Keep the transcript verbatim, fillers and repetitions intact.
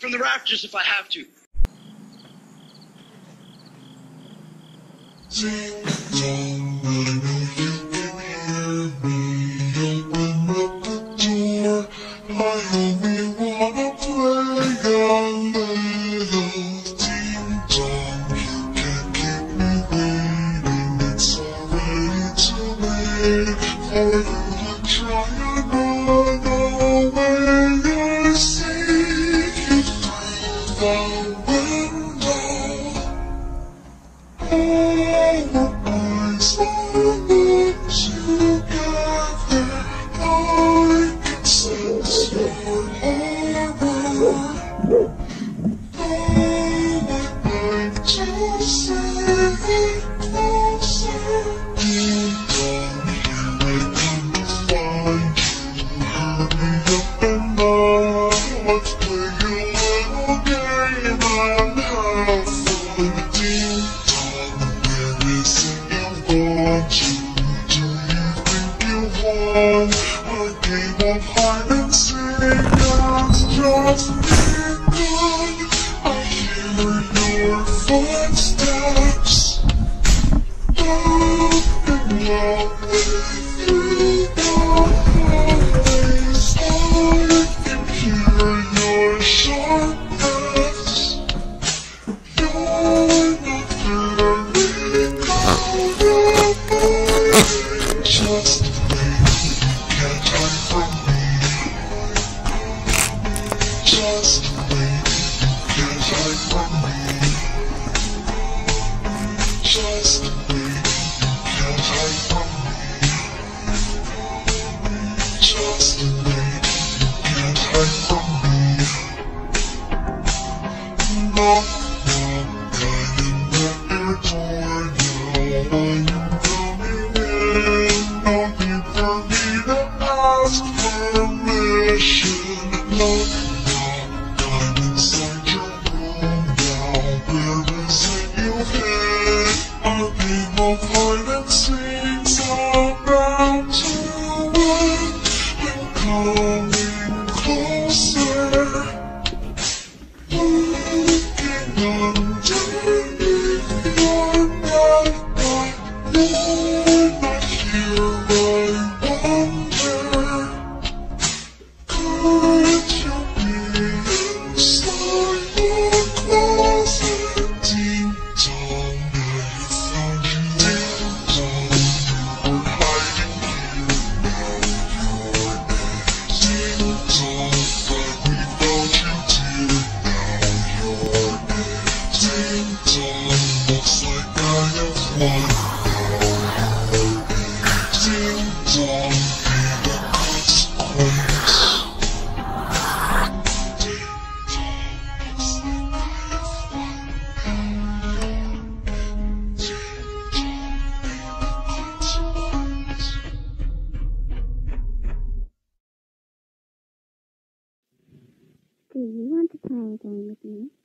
from the rafters if I have to. Ding dong, I know you can hear me. Open up the door. I only wanna play a little. Ding dong, you can't keep me waiting. It's already too late for you to try another way. I see you through the window. Our eyes are locked together. I can sense your horror. Oh, I'd like to see it closer. Ding dong, here I come to find you. Hurry up and now, let's play a little game and have fun. Ding where is it you want to? Do you think you won? A game of hide and seek has just begun. I hear your footsteps walking loudly through the hallways. I can hear your sharpness. You're not very cold, just wait, you can't hide from me. Just wait, you can't hide from me. Just wait, you can't hide from me. Just wait, you can't hide from me. No, no, I'm at your door now. I'm coming in. No need for me to ask permission. No, no, I'm inside your room now. Where is it you hid? A game of hide and seek's about to end. I'm coming closer. Looking underneath your bed, but you're not here. I wonder, could you be inside the closet? Ding dong, I found you. Ding dong, you were hiding here. Now you're in. Ding dong, but we found you, dear. Now you're in. Ding dong, looks like I have won. Now you're in. Ding dong, be the consequence. Ding dong, looks like I have won. Now you're in. Ding dong, be the consequence. Do you want to play a game with me?